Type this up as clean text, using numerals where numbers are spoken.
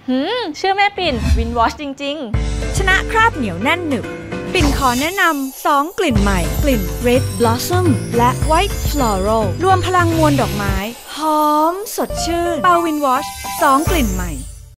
เชื่อแม่ปิ่นวินวอชจริงๆชนะคราบเหนียวแน่นหนึบปิ่นขอแนะนำ2กลิ่นใหม่กลิ่น Red Blossom และ White Floral รวมพลังมวลดอกไม้หอมสดชื่นเป่าวินวอช2กลิ่นใหม่